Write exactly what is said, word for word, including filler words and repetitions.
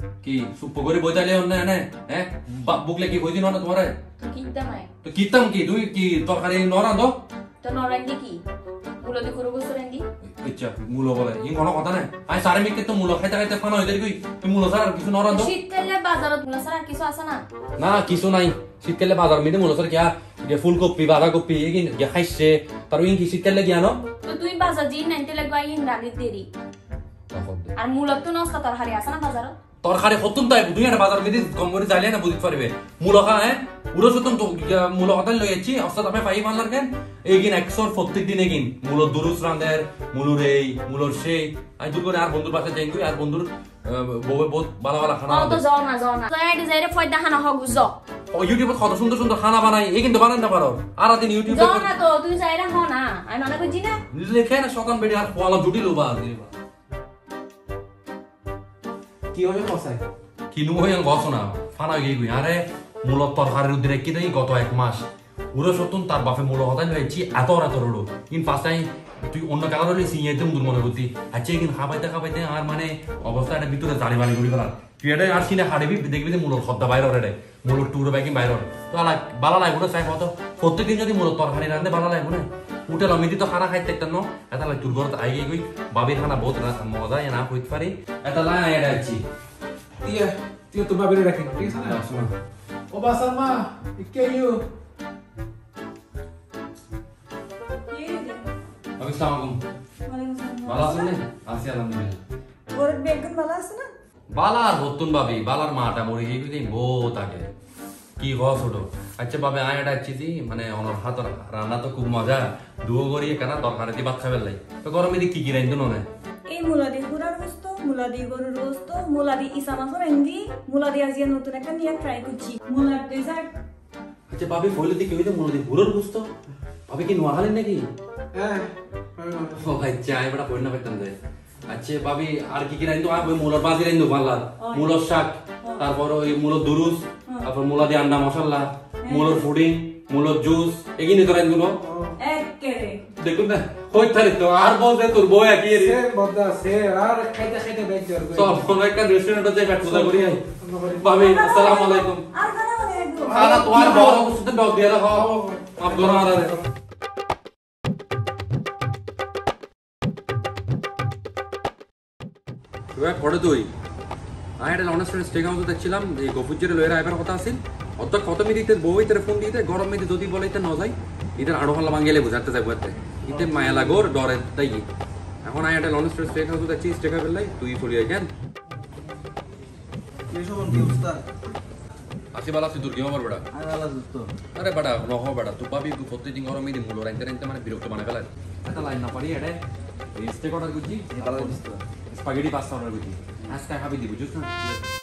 কি সুপ করে বইতালে অন্য এনে হ্যাঁ বুকলে কি কই দিন না তোমারে তো কিতাম আই তো কিতাম কি তুই কি তরকারি নরান দো তো নরান দি কি মুলো দি করব সরেন দি আচ্ছা মুলো বলে ই কোন কথা না আই সারে মিকে তো মুলো খাইতে খাইতে ফানা হইতে কই তুই মুলো ছাড়া কিছু নরান দো শীতকালে বাজারত মুলো ছাড়া কিছু আছে না না কিছু নাই শীতকালে বাজার মিতে মুলো ছাড়া কিয়া যে ফুলকপি বাঁধাকপি এগিন গিয়া খাইছে তার ওই কি শীতকালে গিয়া ন তো তুই বাজার জি নাইতে লাগবা ইন রালি দেরি আর মুলো তো নষ্ট তরকারি আছে না বাজারত তরকারি হতুন তাই দুই একটা বাজার মিতে কম করে যাইলে না বুঝতে পারবে মুলো খা হ্যাঁ উড়ো সতন তো মুলো কথা লই যাচ্ছি অবস্থা আমি পাই মানলার কেন এগিন একশো প্রত্যেক দিন এগিন মুলো দুরুস রান্দের মুলুর এই মুলোর সেই আই দূর করে আর বন্ধুর পাশে যাই আর বন্ধুর বউয়ে বহুত ভালো ভালো খানা তো যাও না যাও না যাই যাইরে ফয়দা খানা হগ যাও ও ইউটিউবে কত সুন্দর সুন্দর খানা বানাই এই কিন্তু বানান না পারো আর দিন ইউটিউবে যাও না তো তুই যাইরা হ না আমি মনে কইছি না লিখে না শতান বেডি আর পোলা জুটি লোবা দিবা কি হবে কসাই কিনু হই আং গছ না ফানা গই গই আরে মূলত তরকারির উদ্রে কি দেই গত এক মাস পুরো সতুন তার বাপে মূল হতাই লইছি এত এত রোড ইন ফার্স্ট টাইম তুই অন্য কালার হলে সিনিয়াইতে মুদুর মনে করতি আচ্ছা কিন খাবাইতে খাবাইতে আর মানে অবস্থা এটা ভিতরে জানি বানি করি ফেলার তুই এটা আর সিনে হাড়িবি দেখবি যে মূলর খদ্দা বাইরে রে মূলর টুর বাইকি বাইরে তো আলা বালা লাগবো না চাই কত প্রত্যেকদিন যদি মূলত তরকারি রান্ধে বালা লাগবো না উঠে লমিদি তো খানা খাইতে একটা ন এটা লাই তোর ঘরত আই গই বাবির খানা বহুত মজা না কইতে পারি এটা লাই আই আইছি ইয়া তুই তো বাবিরে রাখিন ঠিক আছে না শোনো ও বাসামা কে ইউ আমি সালাম ভালো আছেন না আছি আলহামদুলিল্লাহ ওর বেগুন ভালো আছে না বালার হতুন বাবি বালার মাটা মরে গিয়ে কইলে বহুত আগে কি হস ছোট আচ্ছা বাবে আয় এটা আছি মানে অনর হাত রান্না তো খুব মজা দুও করি কেনা তরকারি দি ভাত খাবে লাই তো গরমে দি কি কি রাইন্দো না এই মুলাদি পুরার গোস্ত মুলাদি গরুর গোস্ত মুলাদি ইসা মাছ রাইন্দি মুলাদি আজিয়া নতুন একটা নিয়ে ট্রাই করছি মুলার ডেজার্ট আচ্ছা বাবি ফইলে দি কইতে মুলাদি গুরুর গোস্ত বাবি কি নোয়াখালী নাকি হ্যাঁ ও ভাই চাই বড় কই না পেতাম দে আচ্ছা বাবি আর কি কি রাইন্দো আর ওই মুলার বাজি রাইন্দো বালার মুলার শাক তারপর ওই মুলার দুরুস তারপর মুলা দি আন্ডা মশলা মুলার পুডিং মুলার জুস এগিনি তো রাইন্দো একেরে দেখুন না কই থারি তো আর বলতে তোর বউ একই রে সে বদা সে আর খাইতে খাইতে বেচ জর সব কোন একটা রেস্টুরেন্টে যাই পেট পূজা করি আই ভাবি আসসালামু আলাইকুম আর খানা বলে একদম খানা তোমার বড় কিছু তো ডক দিয়ে রাখো আপ ধরো আর রে ওই পড়ে তুই আই এটা অনেস্ট স্টেক হাউসে দেখছিলাম এই গফুজের লয়ের আইবার কথা আছিল অত কত মিনিটে বউই তার ফোন দিতে গরম মিনিটে যদি বলাইতে ন যায় ইতার আড়ো হল্লা বাঙ্গেলে বুঝাতে যাবো এতে ইতে মায়া লাগোর ডরে তাই এখন আই এটা অনেস্ট স্টেক হাউসে দেখছি স্টেক হাউস লাই তুই চলি আই কেন এই সব কি অবস্থা আসি বালা তুই দূর কি হবার বড়া আর আলা দোস্ত আরে বড়া নহ বড়া তুই পাবি তুই প্রত্যেকদিন গরম মিনিটে মুলো রাইতে রাইতে মানে বিরক্ত মানে ফেলা এটা লাইন না পারি এটা এই স্টেক অর্ডার করছি স্পাগেটি পাস্তা অর্ডার করছি আজকে খাবি দি বুঝছ না